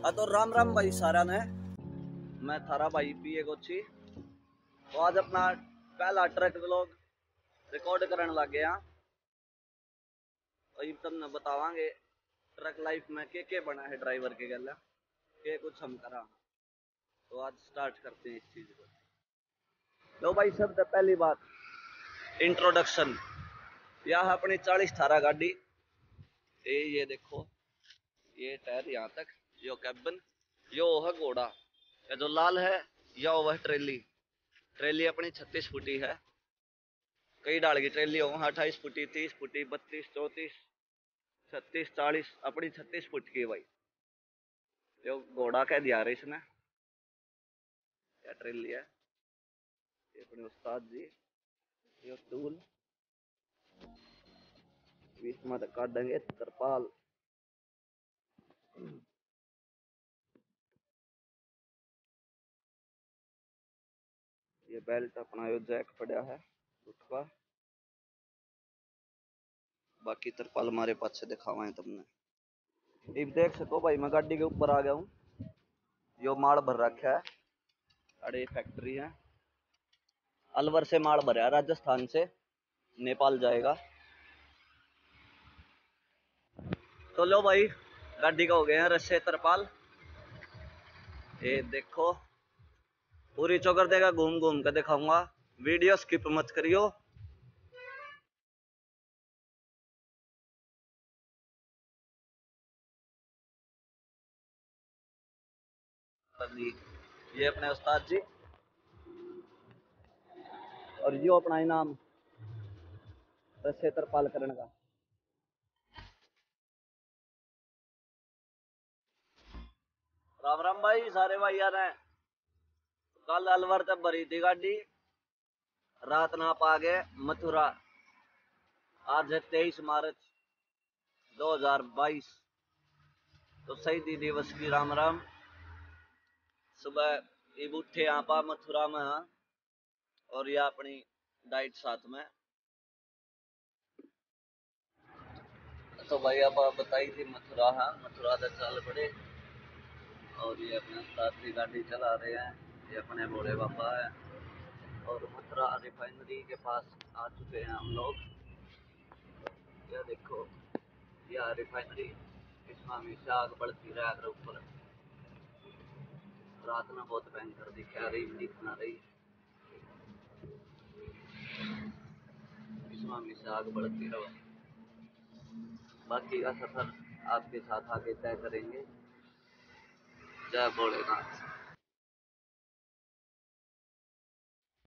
हाँ तो राम राम भाई सारा ने। मैं थारा भाई पी गोची। तो आज अपना पहला ट्रक व्लॉग रिकॉर्ड करने लग गया। और तुमने बतावांगे ट्रक लाइफ में के बना है ड्राइवर के गला के कुछ हम करा। तो आज स्टार्ट करते हैं इस चीज को। लो भाई सबसे पहली बात इंट्रोडक्शन। यह है अपनी 40-18 गाड़ी। ये देखो, ये टायर यहाँ तक, यो कैबिन, यो है घोड़ा। ये जो लाल है यो वह ट्रेली। ट्रेली अपनी 36 फुटी है। कई डाल की ट्रेली हो 28 फुटी, 30 फुटी, 32, 34, 36, 40, अपनी 36 फुट की भाई। यो घोड़ा कह दिया रहा इसने। क्या ट्रेली है ये अपने उस्ताद जी। यो टूल बीच में काट देंगे तरपाल। ये बेल्ट अपना यो जैक पड़ा है उठवा। बाकी तरपाल हमारे पास से दिखावा है तुमने। अब देख सको भाई मैं गाड़ी के ऊपर आ गया हूँ। यो माल भर रखा है। अरे फैक्ट्री है, अलवर से माल भरा है, राजस्थान से नेपाल जाएगा। तो लो भाई गाड़ी का हो गए हैं रस्से तरपाल। ये देखो पूरी चौकर देगा, घूम घूम कर दिखाऊंगा। वीडियो स्किप मत करियो। ये अपने उस्ताद जी और यो अपना इनाम रस्से तरपाल करने का। राम राम भाई सारे भाई यार हैं। कल अलवर तक भरी थी गाड़ी, रात ना पा गए मथुरा। आज है 23 मार्च 2022। तो शहीदी दिवस की राम राम। सुबह इब उठे यहाँ पा मथुरा में। हाँ, और यह अपनी डाइट साथ में। तो भाई आप बताई थी मथुरा। हाँ मथुरा से चल पड़े। और ये अपने उस्ताद की गाड़ी चला रहे हैं। ये अपने भोले बाबा है। और मथुरा रिफाइनरी के पास आ चुके हैं हम लोग। ये देखो यह रिफाइनरी, इसमें हमेशा आग बढ़ती रहा है ऊपर। रात में बहुत भयंकर दिखा रही, दिखना रही, इसमें हमेशा आग बढ़ती रहो। बाकी का सफर आपके साथ आगे तय करेंगे। जय भोलेनाथ।